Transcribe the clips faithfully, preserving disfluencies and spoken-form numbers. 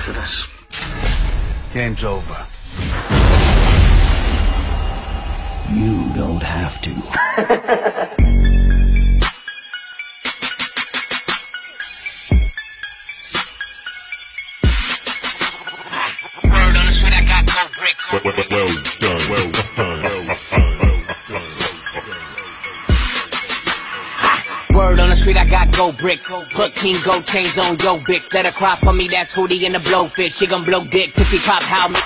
for this. Game's over. You don't have to. Well, well, well done, well done, well done. Word on the street, I got gold bricks. Put king gold chains on yo bitch. Let her cry for me, that's Hootie in the blowfish. She gon' blow dick till she pop how me.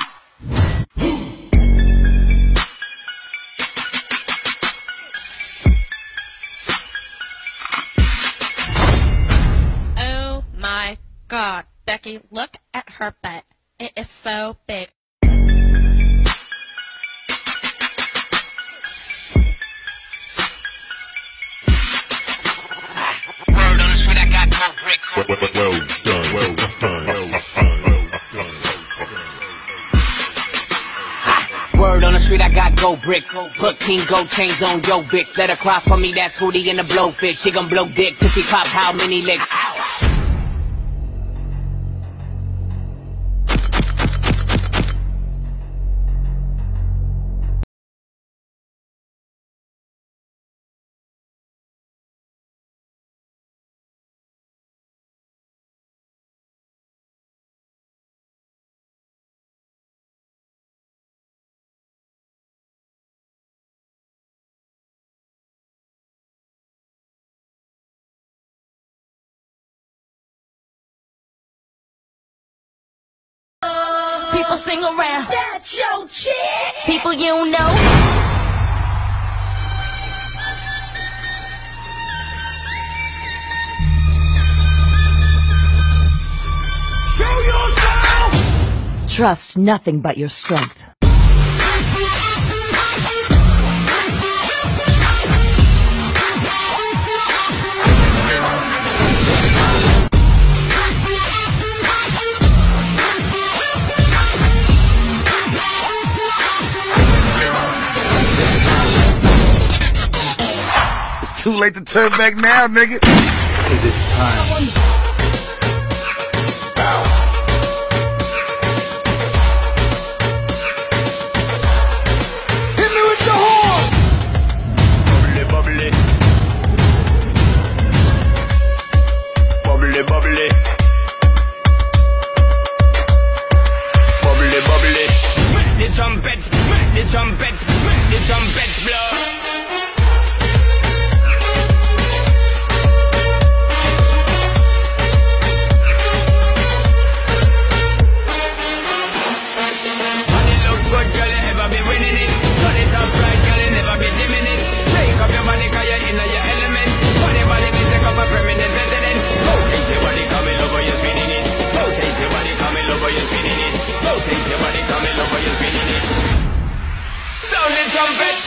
Oh my god, Becky, look at her butt. It is so big. Well, well, well done, well done, well done. Word on the street, I got gold bricks. Put king gold chains on yo bitch. Let her cry for me, that's Hootie in the blowfish. She gon' blow dick till she pop how many licks. People sing around. That's your chick. People you know. Show yourself! Trust nothing but your strength. Too late to turn back now, nigga. It is time. Hit me with the horn! Bubbly, bubbly. Bubbly, bubbly. Bubbly, bubbly. Make the trumpets, make the trumpets, make the trumpets blow. Sound the trumpets.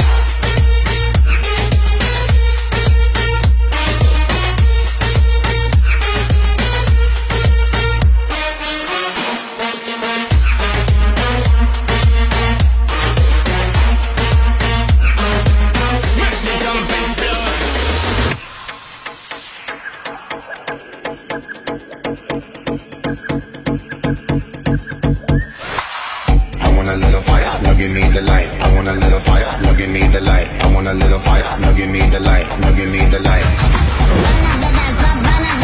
I want a little fire, now give me the light. I want a little fire, now give me the light. I want a little fire, now give me the light. Now give me the light.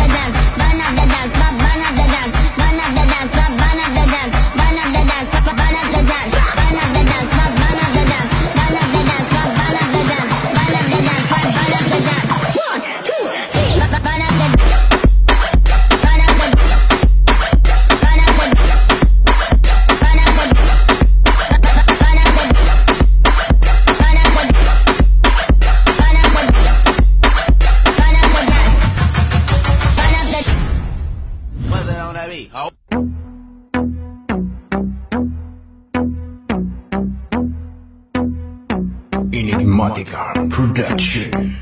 Enigmatica Production.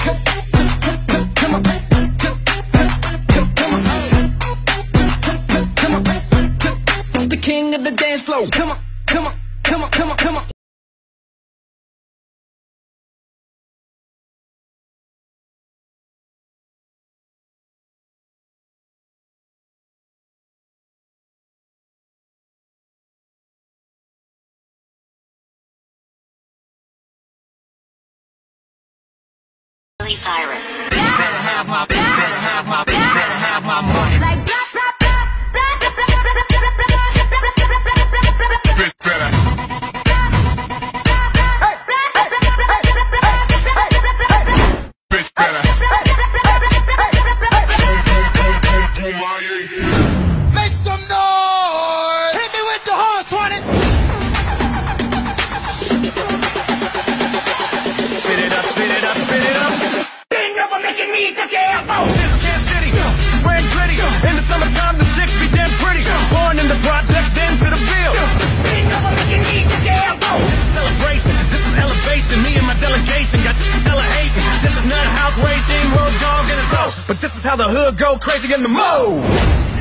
It's the king of the dance floor. Come on, come on, come on, come on, come on. Miley Cyrus. Bitch better have my, bitch better have my, bitch better have my money. Like blah, blah, blah, blah, blah, blah, blah, blah, blah, blah, blah. Bitch better. Bitch better. Make some noise! Hit me with the horn, twenty! Spit it up, spit it up, spit it up. Ain't never making me to care about. This Kansas City, brand gritty. In the summertime, the chicks be damn pretty. Born in the projects, then to the field. Ain't never making me to care about. This is celebration, this is elevation. Me and my delegation got hella hating. This is not a house racing, road dog in his house. But this is how the hood go crazy in the mode.